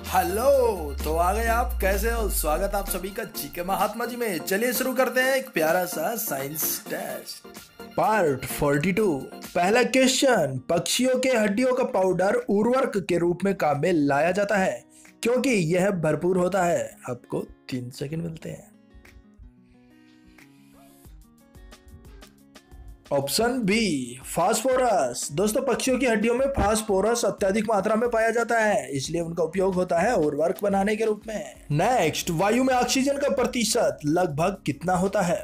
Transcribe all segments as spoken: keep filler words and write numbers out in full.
Hello. तो आ गए आप, कैसे हो? स्वागत आप सभी का जीके महात्मा जी में। चलिए शुरू करते हैं एक प्यारा सा साइंस टेस्ट। पार्ट बयालीस। पहला क्वेश्चन, पक्षियों के हड्डियों का पाउडर उर्वरक के रूप में काम में लाया जाता है क्योंकि यह भरपूर होता है। आपको तीन सेकंड मिलते हैं। Option B phosphorus. दोस्तों, पक्षियों की हड्डियों में फास्फोरस अत्यधिक मात्रा में पाया जाता है, इसलिए उनका उपयोग होता है उर्वरक बनाने के रूप में। नेक्स्ट, वायु में ऑक्सीजन का प्रतिशत लगभग कितना होता है?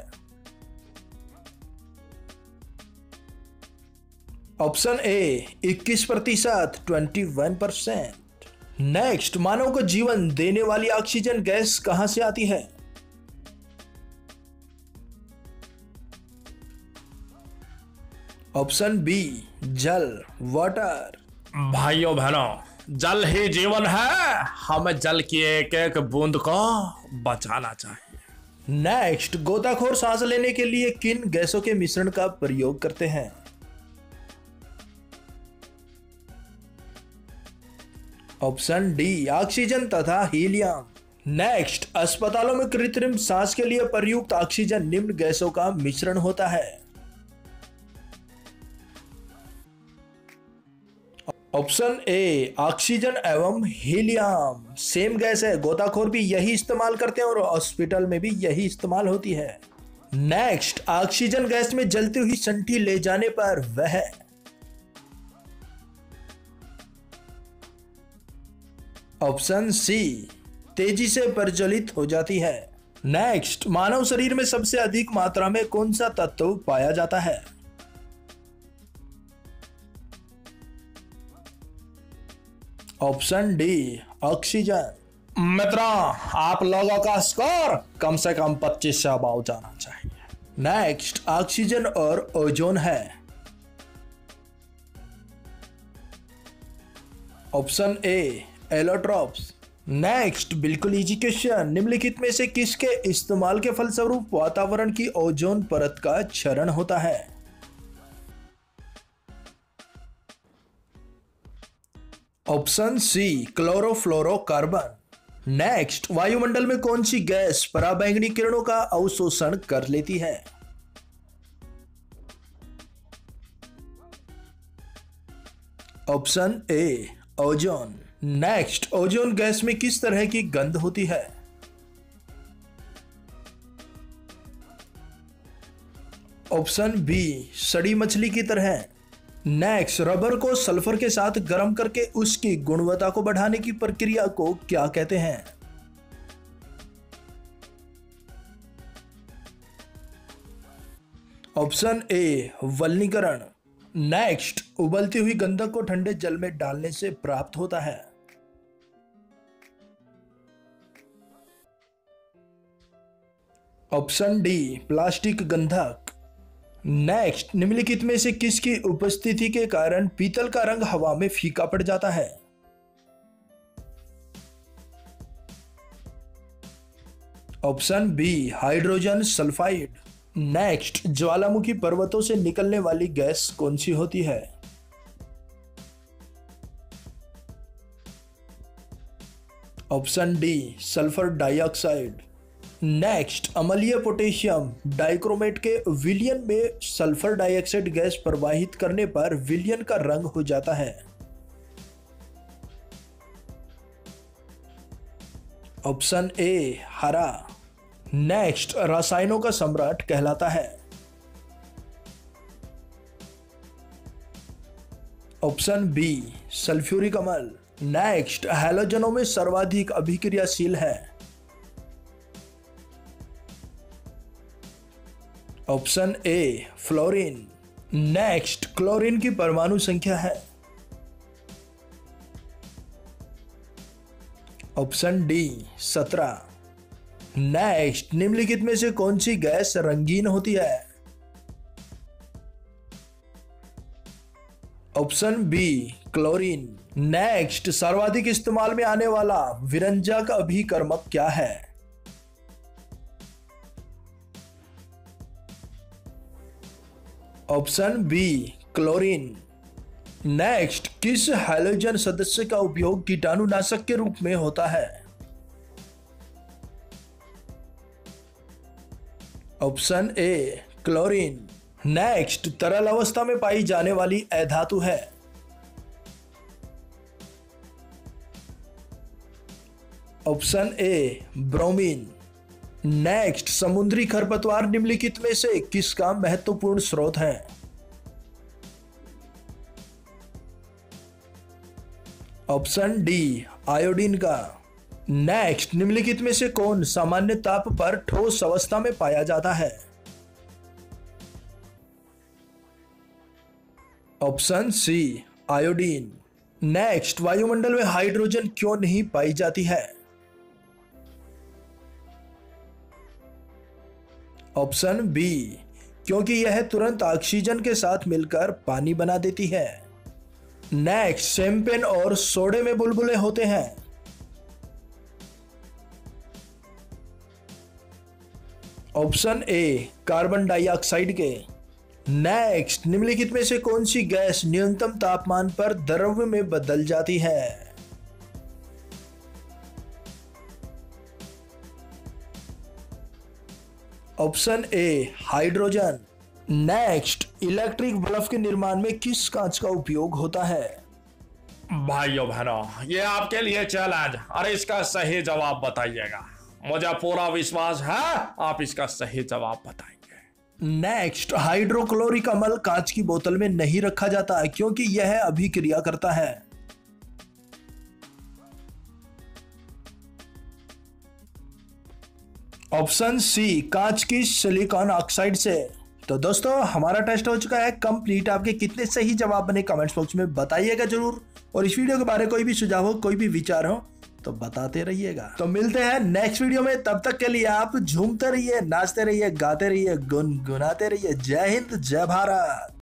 ऑप्शन ए इक्कीस प्रतिशत, इक्कीस परसेंट। नेक्स्ट, मानव को जीवन देने वाली ऑक्सीजन गैस कहां से आती है? ऑप्शन बी जल, वाटर। भाइयों बहनों, जल ही जीवन है। हमें जल की एक एक बूंद को बचाना चाहिए। नेक्स्ट, गोताखोर सांस लेने के लिए किन गैसों के मिश्रण का प्रयोग करते हैं? ऑप्शन डी ऑक्सीजन तथा हीलियम। नेक्स्ट, अस्पतालों में कृत्रिम सांस के लिए प्रयुक्त ऑक्सीजन निम्न गैसों का मिश्रण होता है। ऑप्शन ए ऑक्सीजन एवं हीलियम सेम गैस है, गोताखोर भी यही इस्तेमाल करते हैं और हॉस्पिटल में भी यही इस्तेमाल होती है। नेक्स्ट, ऑक्सीजन गैस में जलती हुई सन्टी ले जाने पर वह ऑप्शन सी तेजी से प्रज्वलित हो जाती है। नेक्स्ट, मानव शरीर में सबसे अधिक मात्रा में कौन सा तत्व पाया जाता है? Option D oxygen. मित्रों, आप लोगों का स्कोर कम से कम पच्चीस से अबाव जाना चाहिए। नेक्स्ट, ऑक्सीजन और ओजोन है। Option A allotropes. नेक्स्ट, बिल्कुल इजी क्वेश्चन, निम्नलिखित में से किसके इस्तेमाल के फलस्वरूप वातावरण की ओजोन परत का क्षरण होता है? Option C chlorofluorocarbon. नेक्स्ट, वायुमंडल में कौन सी गैस पराबैंगनी किरणों का अवशोषण कर लेती है? Option A ozone. Next, ozone gas में किस तरह की गंध होती है? ऑप्शन बी सड़ी मछली की तरह। नेक्स्ट, रबर को सल्फर के साथ गर्म करके उसकी गुणवत्ता को बढ़ाने की प्रक्रिया को क्या कहते हैं? ऑप्शन ए वल्नीकरण। नेक्स्ट, उबलती हुई गंधक को ठंडे जल में डालने से प्राप्त होता है। ऑप्शन डी प्लास्टिक गंधक। नेक्स्ट, निम्नलिखित में से किसकी उपस्थिति के कारण पीतल का रंग हवा में फीका पड़ जाता है? Option B hydrogen sulphide. Next, ज्वालामुखी पर्वतों से निकलने वाली गैस कौन सी होती है? Option D sulphur dioxide. Next, अम्लीय पोटेशियम डाइक्रोमेट के विलयन में सल्फर डाइऑक्साइड गैस प्रवाहित करने पर विलयन का रंग हो जाता है। ऑप्शन ए हरा। नेक्स्ट, रसायनों का सम्राट कहलाता है। ऑप्शन बी सल्फ्यूरिक अम्ल। नेक्स्ट, हैलोजनों में सर्वाधिक अभिक्रियाशील है। Option A fluorine. Next, chlorine की परमाणु संख्या है। ऑप्शन डी सत्रह। नेक्स्ट, निम्नलिखित में से कौन सी गैस रंगीन होती है? Option B chlorine. नेक्स्ट, सर्वाधिक इस्तेमाल में आने वाला विरंजा का अभिकर्मक क्या है? Option B chlorine. नेक्स्ट, किस हैलोजन सदस्य का उपयोग कीटाणुनाशक के रूप में होता है? ऑप्शन ए क्लोरीन। नेक्स्ट, तरल अवस्था में पाई जाने वाली अधातु है? ऑप्शन ए ब्रोमीन। नेक्स्ट, समुद्री खरपतवार निम्नलिखित में से किसका महत्वपूर्ण स्रोत है? ऑप्शन डी आयोडीन का। नेक्स्ट, निम्नलिखित में से कौन सामान्य ताप पर ठोस अवस्था में पाया जाता है? Option C iodine. नेक्स्ट, वायुमंडल में हाइड्रोजन क्यों नहीं पाई जाती है? ऑप्शन बी क्योंकि यह तुरंत ऑक्सीजन के साथ मिलकर पानी बना देती है। नेक्स्ट, शैंपेन और सोडे में बुलबुले होते हैं? ऑप्शन ए कार्बन डाइऑक्साइड के। नेक्स्ट, निम्नलिखित में से कौन सी गैस न्यूनतम तापमान पर द्रव में बदल जाती है? Option A hydrogen. Next, electric bulb के निर्माण में किस कांच का उपयोग होता है? भाइयों बहनों, ये आपके लिए चैलेंज। अरे इसका सही जवाब बताइएगा। मुझे पूरा विश्वास है आप इसका सही जवाब बताएंगे। नेक्स्ट, हाइड्रोक्लोरिक अम्ल कांच की बोतल में नहीं रखा जाता क्योंकि यह अभिक्रिया करता है। ऑप्शन सी कांच की सिलिकॉन ऑक्साइड से। तो दोस्तों, हमारा टेस्ट हो चुका है कंप्लीट। आपके कितने सही जवाब बने कमेंट्स बॉक्स में बताइएगा जरूर। और इस वीडियो के बारे में कोई भी सुझाव हो, कोई भी विचार हो तो बताते रहिएगा। तो मिलते हैं नेक्स्ट वीडियो में। तब तक के लिए आप झूमते रहिए, नाचते रहिए, गाते रहिए, गुनगुनाते रहिए। जय हिंद, जय भारत।